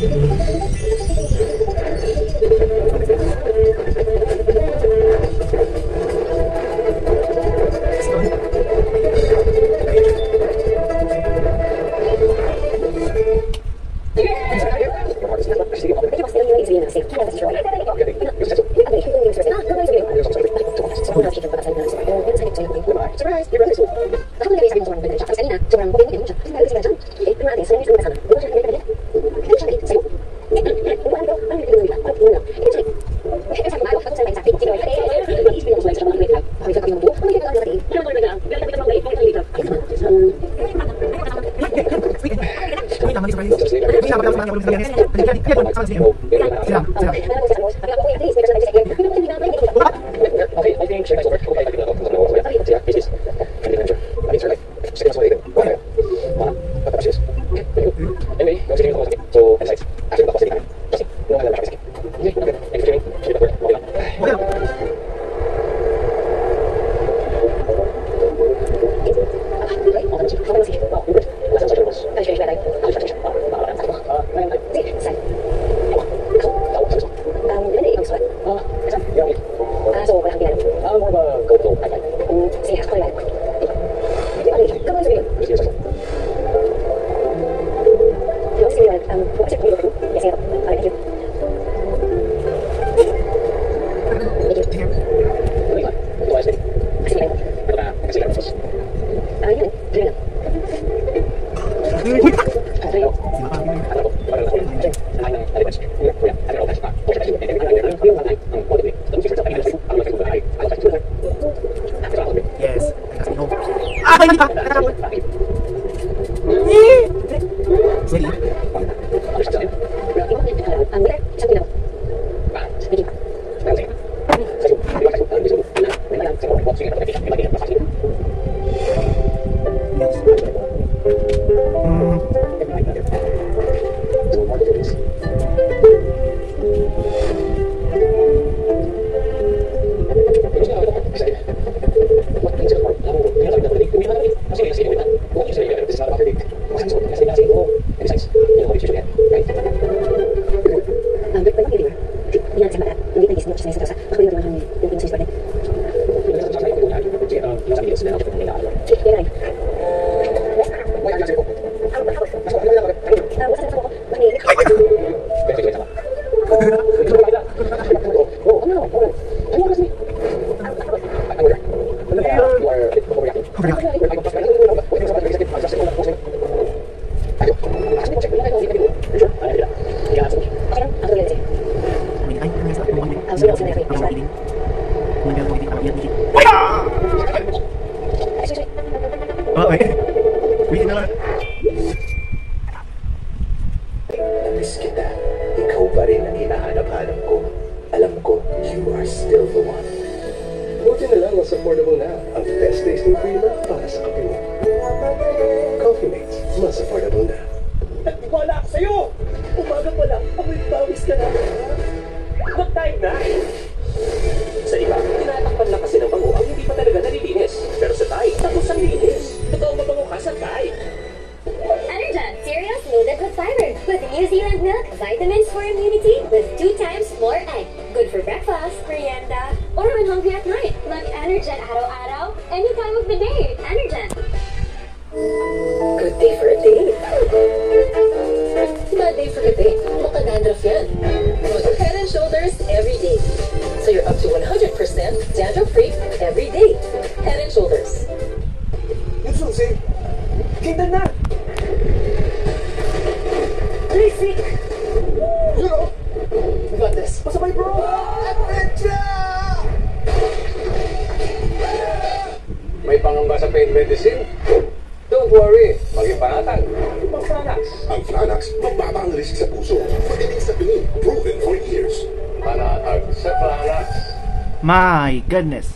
My goodness.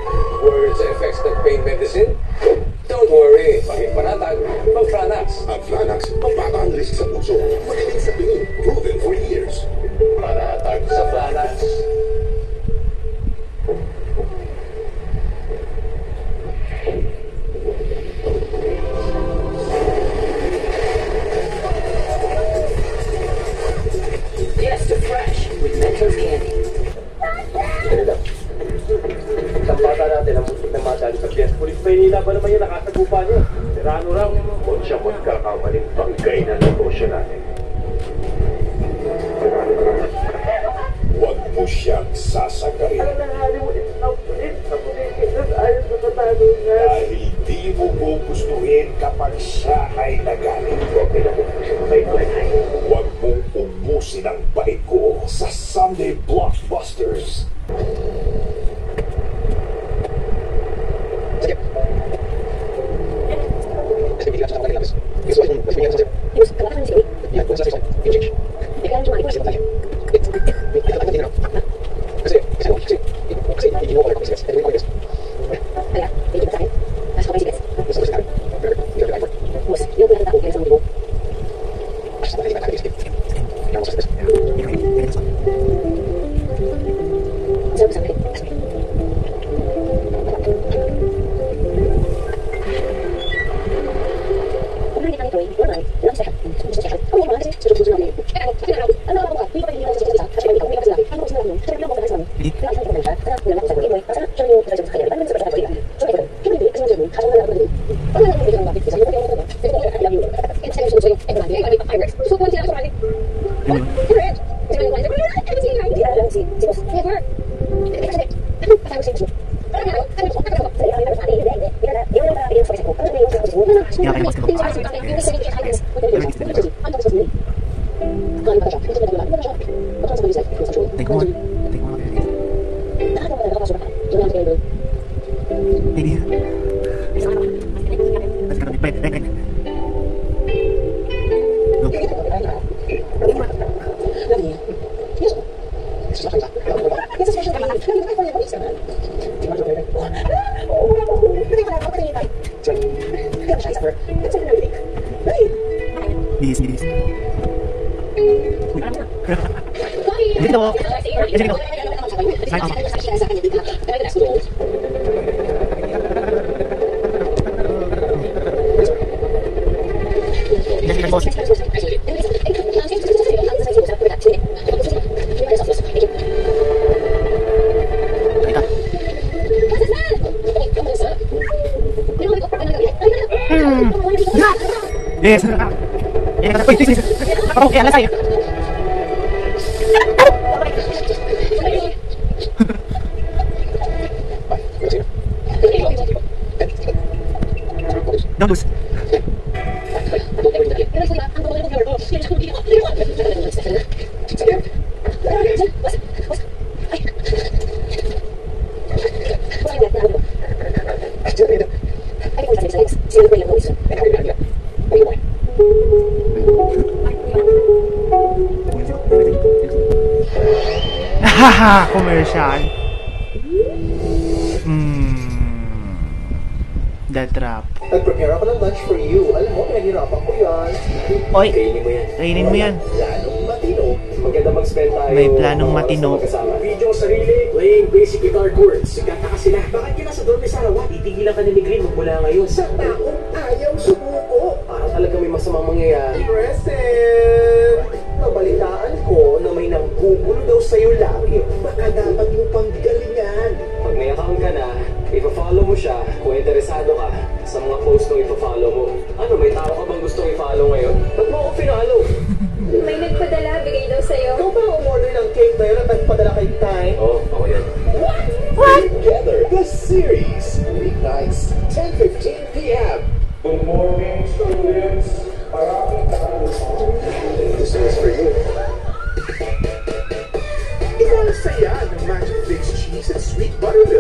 Words and effects ng pain medicine? Don't worry, maging panatag, mag-Flanax. Ang Flanax, mababa ang risk sa puso. Magaling sa tingin, proven for years. Panatag sa Flanax. plano raw kung siya magkakamaling bangkay na negosyo natin. Huwag mo siyang sasagarin. Dahil di mo gugustuhin kapag siya ay nagalit. Huwag mong ubusin ang bait ko sa Sunday Blockbusters. Yes. Parang kaya alas tayo. Don't lose. Haha, commercial. The Trap. Nag-prepare ako ng lunch for you. Alam mo, pinaghirapan ko yan. Oy, Kainin mo yan. kainin mo yan. Planong matino. Maganda mag-spend tayo. May planong matino. Video sarili, playing basic guitar chords. Sigkataka sila. Bakit ka nasa dorme sa araw? Titigilan ka ni Green magmula ngayon. Sa taong ayaw sumuko. Parang talaga may masamang mangyayari. Present! Nabalitaan ko na may nanggugulo daw sa'yo lagi. Baka dapat mo pang galingan. Pag may account ka na, ipa-follow mo siya kung interesado ka sa mga post na ipa-follow mo. Ano, may tao ka bang gusto i-follow ngayon? Ba't mo ako pinalo? May nagpadala, bigay daw sa'yo. Ikaw ba ang order ng cake na yun at nagpadala kay Tay? Oo, ako yan. Together, the series. Weeknights, 10:15 p.m. Good morning, students. This is for you. Ikaw ang saya ng Magic Flakes cheese and sweet buttermilk.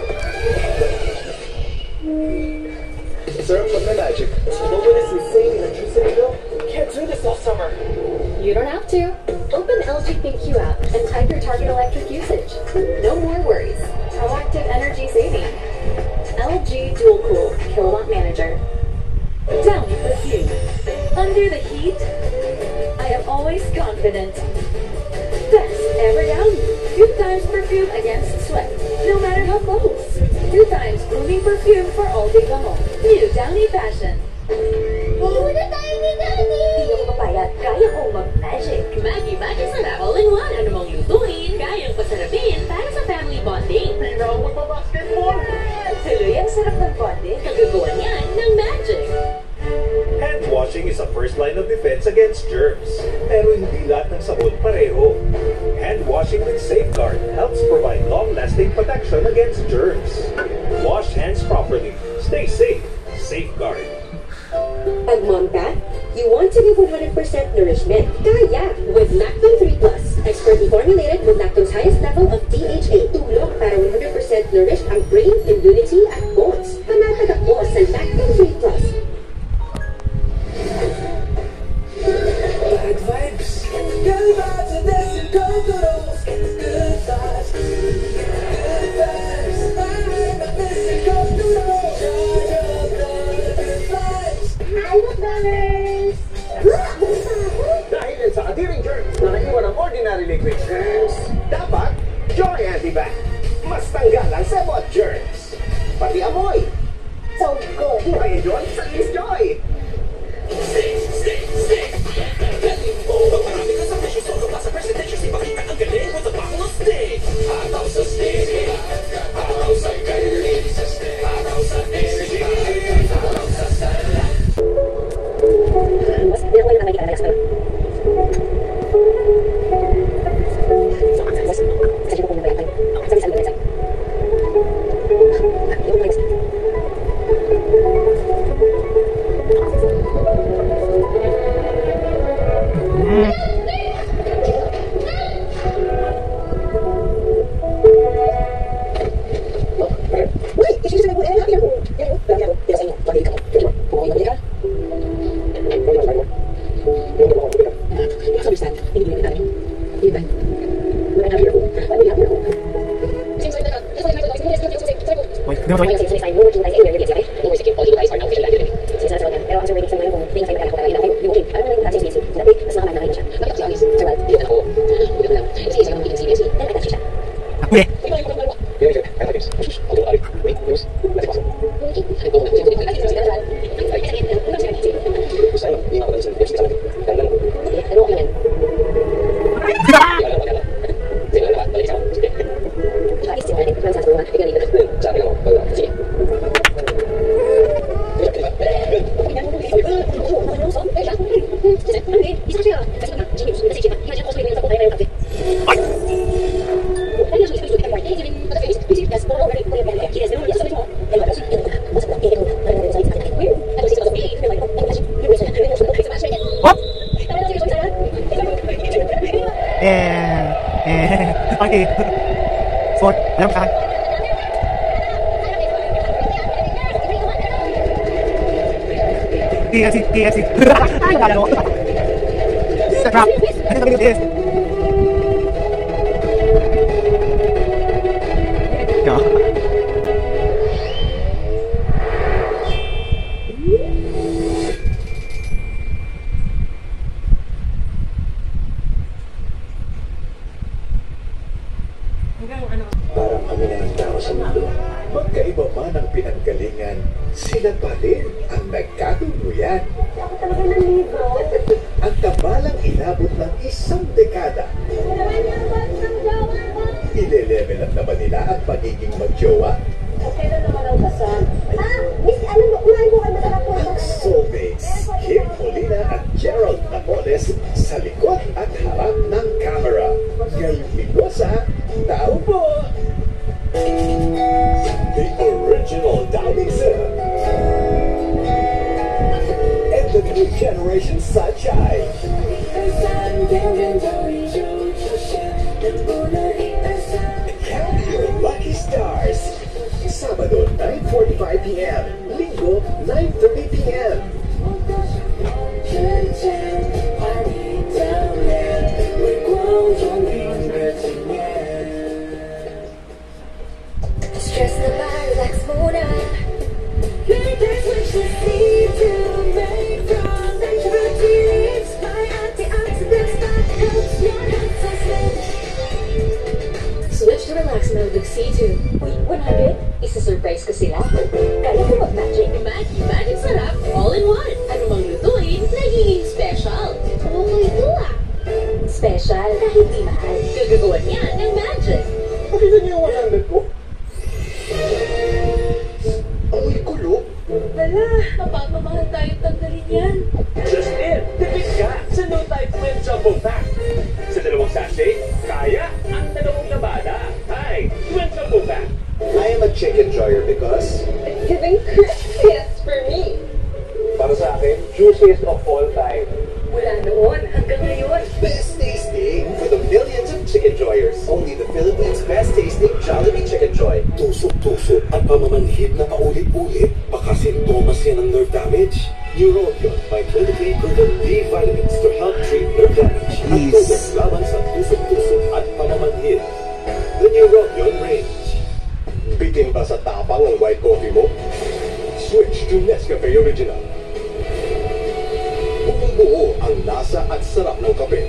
Sarap pag na magic. No one is insane electricity bill. We can't do this all summer. You don't have to. Open LG ThinkQ app and type your target electric usage. No more worries. Proactive energy saving. LG Dual Cool Kilowatt Manager. Downy perfume. Under the heat, I am always confident. Best ever Downy. 2 times perfume against sweat, no matter how close. 2 times grooming perfume for all day home. New Downy Fashion. Muna tayo ni Daddy! Hindi ako papayat. Kaya kong mag-magic. Magi-magi sarap all-in-one. Ano mong lutuin, kayang pasarapin para sa family bonding. Pinawag pa basketball! Tuloy ang sarap ng bonding. Kagagawa niyan ng magic. washing is a first line of defense against germs. Pero hindi lahat ng sabon pareho. Hand washing with Safeguard helps provide long-lasting protection against germs. Wash hands properly. Stay safe. Safeguard. Pag mom ka, you want to give 100% nourishment. Kaya! With Lactone 3 Plus. Expertly formulated with Lactone's highest level of DHA. Tulong para 100% nourish ang brain, immunity, at bones. Panatag ako sa Lactone 3 Plus. Bad vibes. Good vibes and that's your go-go's. Good vibes. Good vibes. I'm a Mr. Go-Go's. Charge up good vibes. Dahil sa katiring germs na naiwan ng ordinary liquid germs, dapat Joy Antibac. Mas tanggal ang sebot germs. Pati amoy. So good. May enjoy sa Kiss Joy. Okay. Sport. Alam ka. KFC. Ay, wala mo. Sa trap. Ano sabi this? Go. Parang kami na ng tao sa mundo. Magkaiba man ang pinanggalingan, sila pa rin ang nagkatuluyan. Ako talaga ng libro. Ang kabalang inabot ng isang dekada. Ile-level up naman nila ang pagiging magjowa. Kailan naman ang kasal? Miss, ano mo? Kumain mo kayo na Ang soulmates, Kim Molina at Gerald Napoles sa likod at harap ng camera. Ngayong linggo sa Tao Po! The original Downing Set and the new generation Sunshine. Count your lucky stars. Sabado 9:45 p.m. Linggo 9:30 p.m. Stress na ba? Relax muna. There's much to see to make from the routines. My antioxidants that helps your health sustain. Switch to relax mode with C2. Uy, 100? Isa-surprise ko sila. Kaya ko mag-magic. Magic sarap, all in one. Ano mang lutuin, nagiging special. Okay ito ah. Special kahit di mahal. Gagagawa niya ng magic. Pakita niyo yung 100 ko. Amoy kulo. Hala, mapapamahal tayo tanggalin yan. enjoyer because It's giving crispiest for me. para sa akin, juiciest of all time. Mula noon hanggang ngayon. Best tasting for the millions of chicken joyers. Only the Philippines' best tasting Jollibee Chicken Joy. Tusok-tusok at pamamanhid na paulit-ulit, baka sintomas yan ng nerve damage. Neurobion may clinically proven D vitamins to help treat nerve damage. At tulong laban sa tusok-tusok at pamamanhid. The Neurobion range. Bitin ba sa tapang ang white coffee mo? Switch to Nescafe Original. Buo ang lasa at sarap ng kape.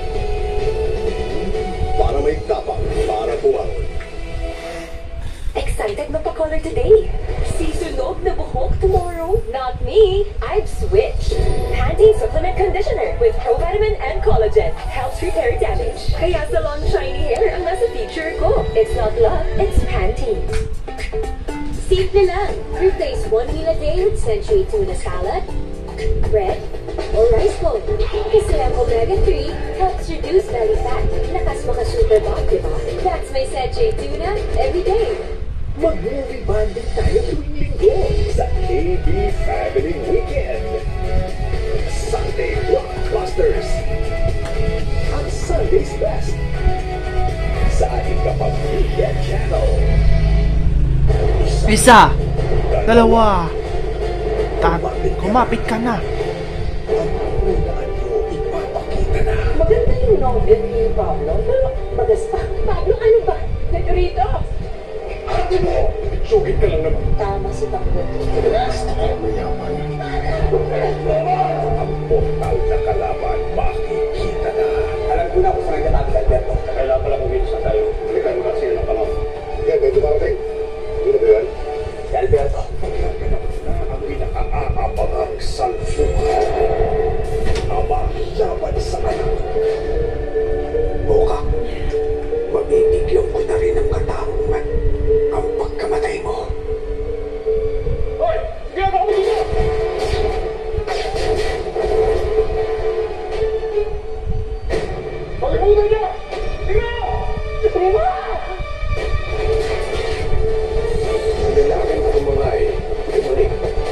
Para may tapang, para bumangon. Excited magpa-color today. Sisunog na buhok tomorrow. Not me. I've switched. Pantene Supplement Conditioner with Provitamin and Collagen helps repair damage. Kaya salon shiny hair ang nasa picture ko. It's not love, it's Pantene. Simple lang. Replace 1 meal a day with Century Tuna Salad, bread, or rice bowl. Kasi ang omega-3 helps reduce belly fat. Lakas maka-super bond, diba? That's my Century Tuna every day. Mag-movie bonding tayo tuwing linggo sa KB Family Weekend. Sunday Blockbusters. Ang Sunday's Best. Sa ating kapamilya channel. Isa, dalawa, kumapit ka na. Ang unaan nyo ipapakita na. Maganda yung novel ni Pablo, pero magasta. Pablo, ano ba? Rito. Ate mo, sugit ka lang naman. Tama si Pablo. Last time mayaman. Ang portal na kalaban, makikita na. Alam ko na kung saan ka natin, Alberto. Kailangan pala kung dito sa tayo. Hindi ka naman sila ng panahon. Yan, may dumarating. Hindi ba yan? Si Alberto. Ang pinaka-aabangang salsuhan. Ama, laban sa anak. Buka, mabibigyan ko na rin ang katarungan ang pagkamatay mo. Hoy! Sige ako ako dito! Pag-ipunan niya! Sige! Tuma! Lalaki na kumangay. Bumalik.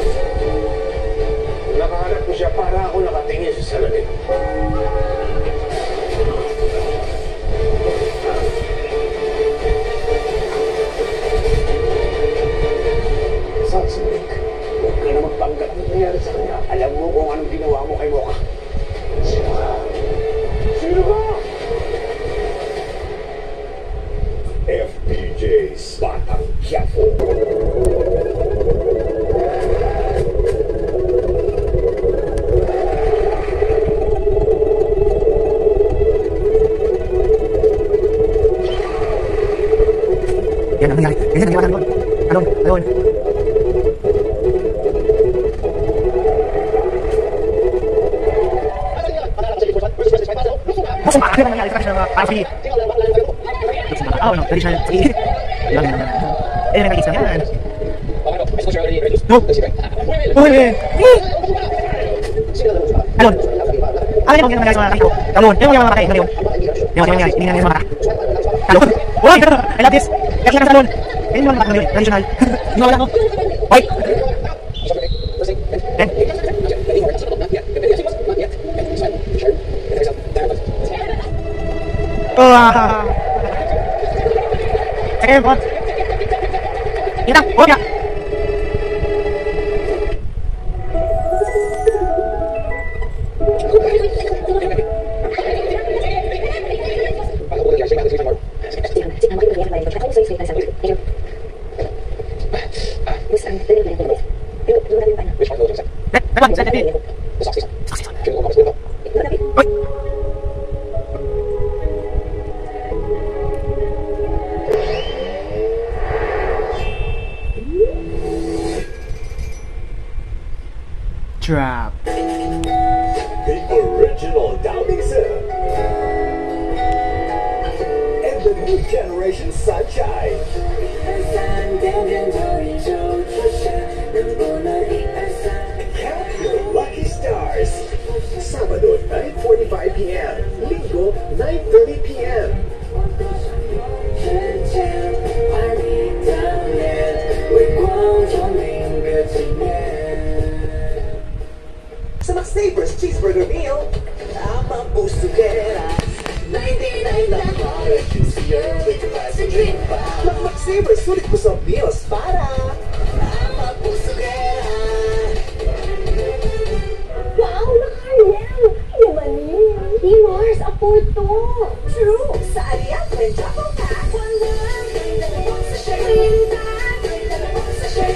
Nakahanap ko siya para ako nakatingin sa salamin. Satsumik, huwag ka na magpanggap ang nangyari sa kanya. Alam mo kung anong ginawa mo kay Mocha. Sino ba? FPJ's Batang Quiapo. Yan ang nangyari. Yan ang nangyari. Alon. Mas maaari ang nangyari sa kasi ng RFP. No, traditional. Yan. May nakikita yan. No. Uy. Alon. Ano yung nangyari sa mga kakito? Alon. Yung mga kakito. Yung nangyari. Hindi nangyari sa mga kakito. Alon. Uy! I love this! Kaya siya sa salon. Ayun yung mga kakito. Traditional. Hindi mo wala ko. Uy! Then. Sige, bot. Kita, bot ya. Trap. The original Downing Sip. And the new generation Sunshine. Count your lucky stars. Sabado, 9:45 p.m. Linggo, 9:30 p.m. pusugera 99 lang para juicier with classic drink pa. Mag-savor sulit busog meals para mga pusugera. Wow, nakariel! Yamanin! Di Mars, afford to! True! Sa Ariat, may travel ka. Sa shirt! Sa shirt!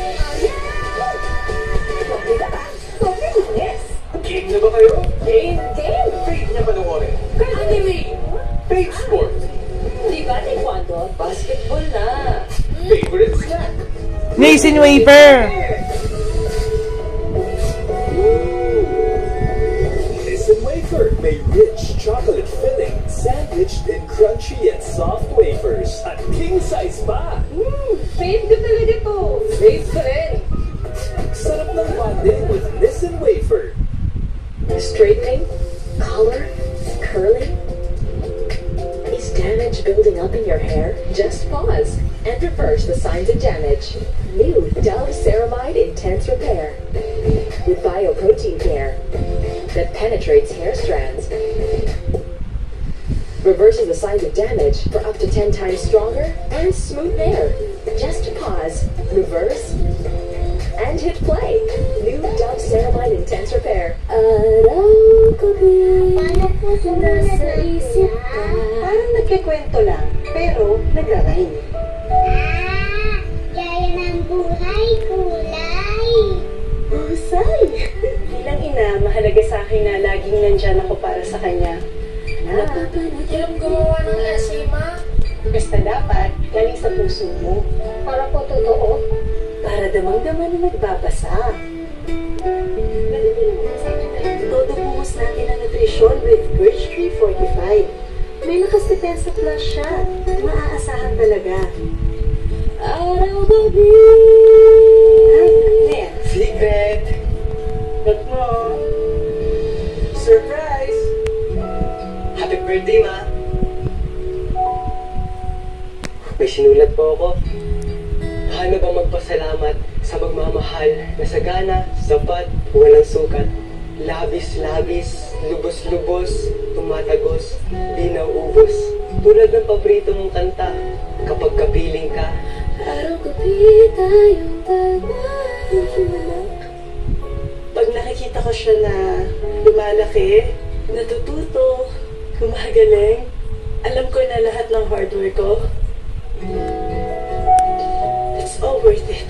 Kumita ba? Convenience! Game na ba kayo? Game! Game! Fate niya panoorin. Anime! Fate Sports. Di ba taekwondo? Basketball na. Favorite snack. Mason Wafer! Nissan Wafer may rich chocolate filling sandwiched in crunchy and soft wafers at king size pa. Fave ko talaga to. Fave ko rin. Sarap ng bonding with Nissan Wafer. Straightening? Color? Curling? Is damage building up in your hair? Just pause and reverse the signs of damage. New Dove Ceramide Intense Repair with bioprotein care that penetrates hair strands. Reverses the signs of damage for up to 10 times stronger and smooth hair. Just pause, reverse, and hit play. New Dove Ceramide Intense Repair. Araw gabi, nasa isip ka. Parang nagkikwento lang, pero nagra-rhyme. Gaya ng buhay kulay. Husay! Bilang ina, mahalaga sa akin na laging nandyan ako para sa kanya. Alam gumawa ng essay, ma. Basta dapat, galing sa puso mo. Para po totoo. Para damang-dama na nagbabasa. Todo buhos natin ang nutrisyon with Birch Tree 45. May nakasdepensa plus siya. Maaasahan talaga. Araw-gabi. Ay, ano yan? Secret! Ba't mo? Surprise! Happy birthday, ma! May sinulat po ako. Paano ba magpasalamat sa magmamahal na sagana, sapat, walang sukat? Labis-labis, lubos-lubos, tumatagos, di nauubos. Tulad ng paborito mong kanta, kapag kapiling ka. Araw-gabi tayong dalawa. Pag nakikita ko siya na lumalaki, natututo, gumagaling, alam ko na lahat ng hard work ko. It's all worth it.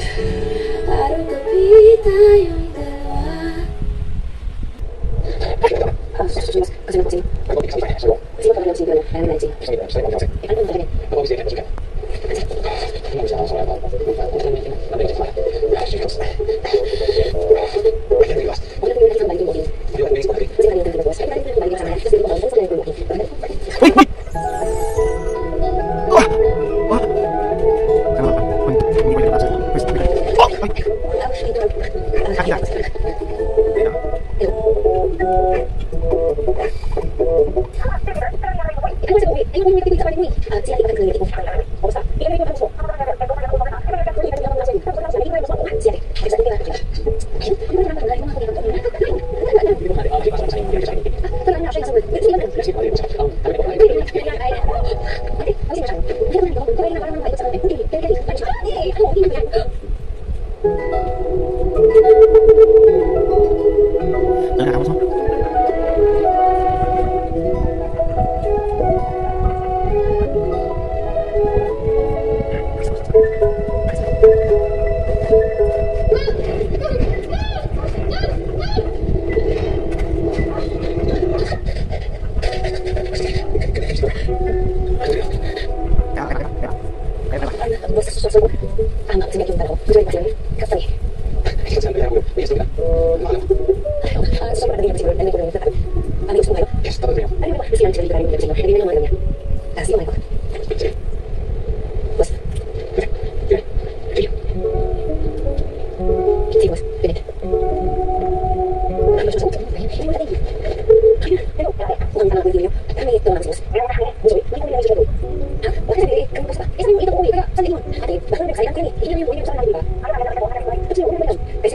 Araw-gabi tayong dalawa.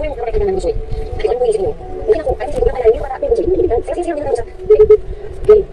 Game.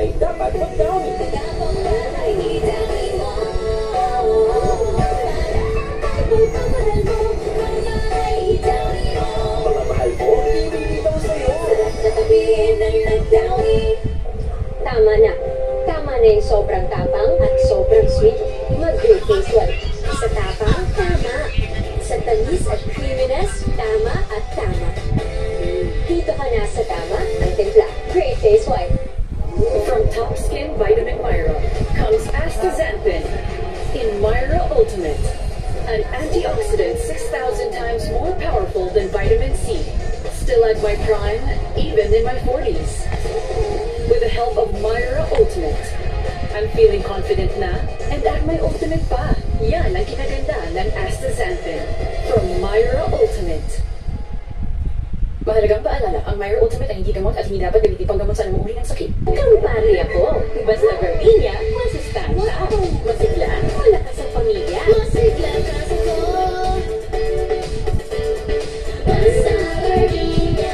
ay dapat mag-downy. Mga mahal mo, bibitaw sa'yo. Tama na. Tama na yung sobrang tapang at sobrang sweet. Mag-great face wipe. Sa tapang, tama. Sa tamis at creaminess, tama at tama. Dito ka na sa tama, ang timpla. Great face wipe. From Top Skin Vitamin Myra comes Astaxanthin in Myra Ultimate, an antioxidant 6,000 times more powerful than vitamin C. Still at my prime, even in my 40s. With the help of Myra Ultimate, I'm feeling confident na and at my ultimate pa. Yan ang kinaganda ng Astaxanthin from Myra Ultimate. Mahalagang paalala, ang Myra Ultimate ay hindi gamot at hindi dapat gamitin panggamot sa anumang uri ng sakit. Kampari ako. Basta gardenia, masustansya. Masigla, malakas ang pamilya. Masigla ka sa ko. Basta gardenia.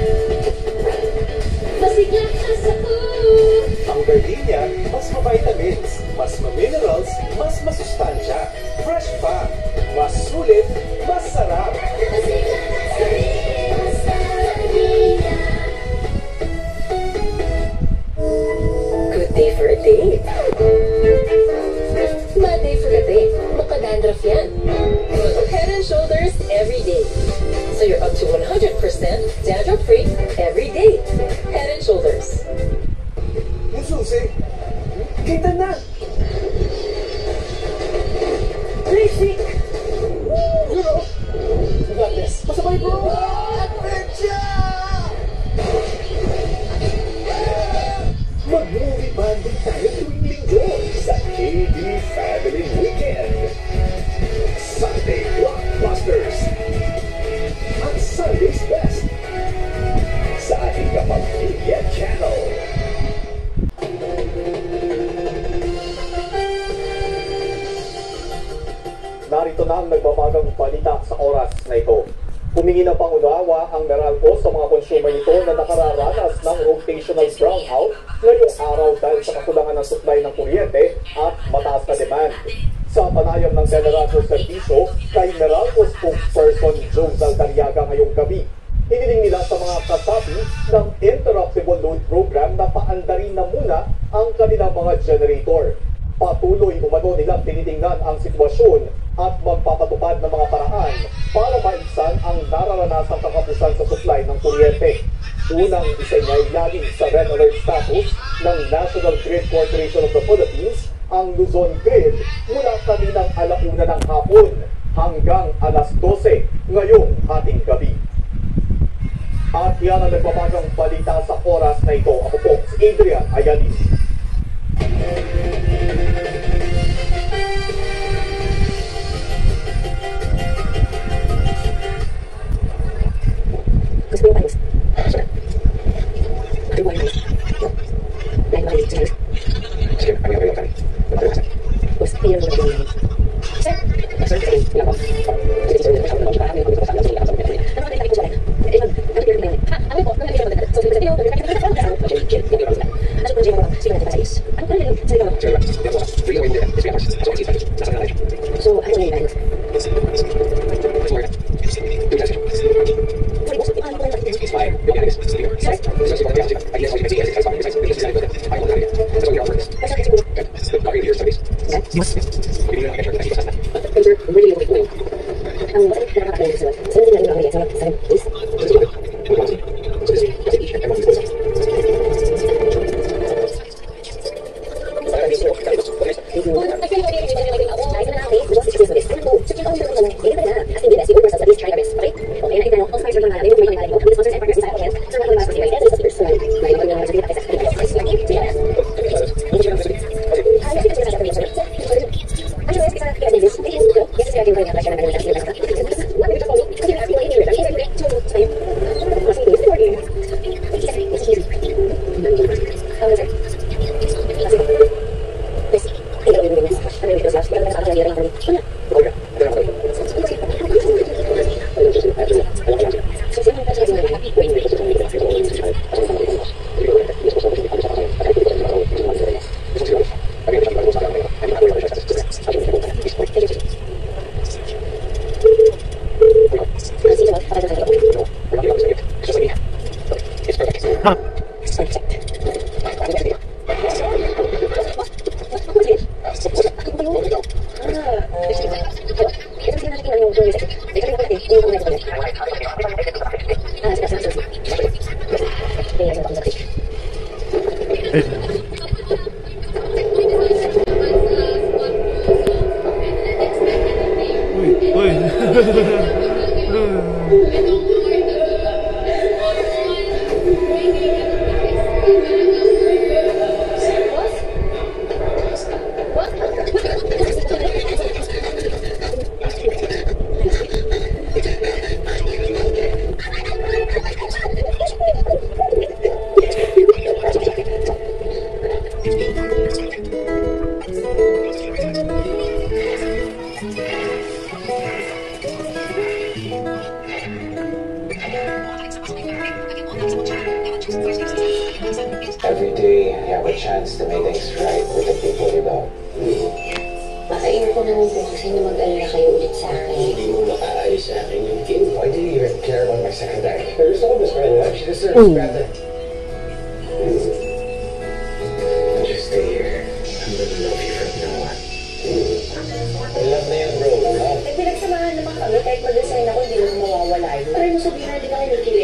Masigla ka sa ko. Ang gardenia, mas ma-vitamins, mas ma-minerals, mas masustansya. Fresh pa, mas sulit, mas sarap. Masigla ka sa ko. Good day for a date. Bad day for a day. Makadandruff yan. Head and Shoulders every day. So you're up to 100% dandruff free every day. Head and Shoulders. Yung susi, kita na. Basic. You know, you got this. Pasabay bro. Mag-movie banding tayo tuwing linggo sa KB Family Weekend. Sunday Blockbusters at Sunday's Best sa ating kapamilya channel. Narito na ang nagbabagang balita sa oras na ito. Humingi ng pangunawa ang Meralco sa mga konsumer nito na nakararanas ng rotational brownout ngayong araw dahil sa kakulangan ng supply ng kuryente at mataas na demand. Sa panayam ng Generator Servicio kay Meralco spokesperson Josal Dariaga ngayong gabi, hiniling nila sa mga kasabi ng interruptible load program na paandarin na muna ang kanilang mga generator. Patuloy umano nilang tinitingnan ang sitwasyon at magpapatupad ng mga paraan para maibsan ang nararanasang kakapusan sa supply ng kuryente. Unang isinailalim sa Red Alert status ng National Grid Corporation of the Philippines ang Luzon Grid mula kaninang 1:00 ng hapon hanggang 12:00 ngayong ating gabi. At yan ang nagbabagang balita sa oras na ito. Ako po si Adrian Ayali. Every day, you have a chance to make things right with the people you love. Makain ko naman po kasi na mag-alala kayo ulit sa akin. Hindi mo makaayos sa akin yung Kim. Why do you even care about my secretary? There's no Miss Brenda. She deserves better. Just stay here. I'm gonna love you from now on. Love na yan, bro. Love. Pinagsamahan naman kami kahit mag-design ako, hindi mo mawawala yun. Try mo sabihin na di ba kay Nikki